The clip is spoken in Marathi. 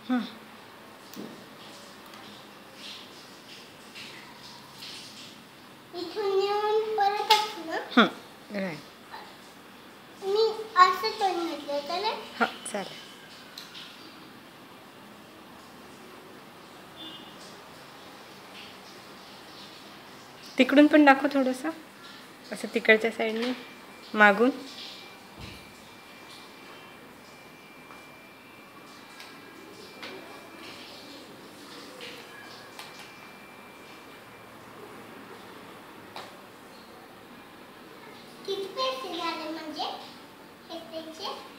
इथून येऊन परत असं ना. मी असं टर्न घेतलं चालेल. हां चालेल. तिकडून पण दाखव थोडंसं, असं तिकडच्या साईडने मागून. किती पैसे झाले म्हणजे हे त्याचे?